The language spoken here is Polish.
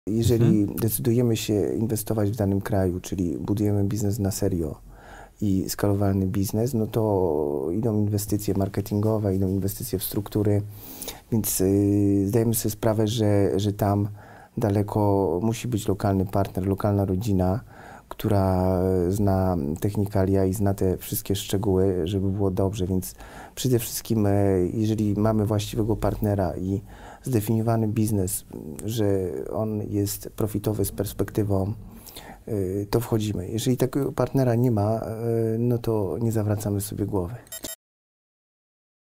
Jeżeli decydujemy się inwestować w danym kraju, czyli budujemy biznes na serio i skalowalny biznes, no to idą inwestycje marketingowe, idą inwestycje w struktury, więc zdajemy sobie sprawę, że tam daleko musi być lokalny partner, lokalna rodzina, która zna technikalia i zna te wszystkie szczegóły, żeby było dobrze, więc przede wszystkim jeżeli mamy właściwego partnera i zdefiniowany biznes, że on jest profitowy z perspektywą, to wchodzimy. Jeżeli takiego partnera nie ma, no to nie zawracamy sobie głowy.